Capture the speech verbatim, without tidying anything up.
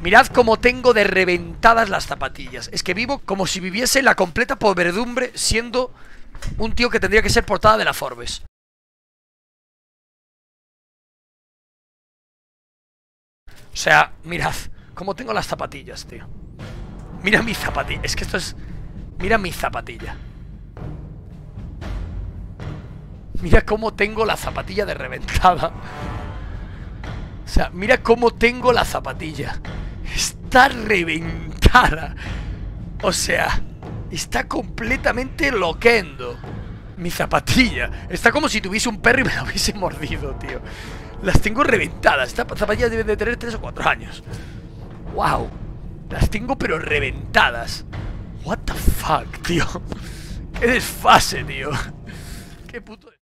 Mirad cómo tengo de reventadas las zapatillas. Es que vivo como si viviese en la completa podredumbre, siendo un tío que tendría que ser portada de la Forbes. O sea, mirad cómo tengo las zapatillas, tío. Mira mi zapatilla. Es que esto es... Mira mi zapatilla. Mira cómo tengo la zapatilla de reventada. O sea, mira cómo tengo la zapatilla. Está reventada. O sea, está completamente loquendo. Mi zapatilla. Está como si tuviese un perro y me la hubiese mordido, tío. Las tengo reventadas. Esta zapatilla debe de tener tres o cuatro años. Wow. Las tengo pero reventadas. What the fuck, tío. Qué desfase, tío. Qué puto...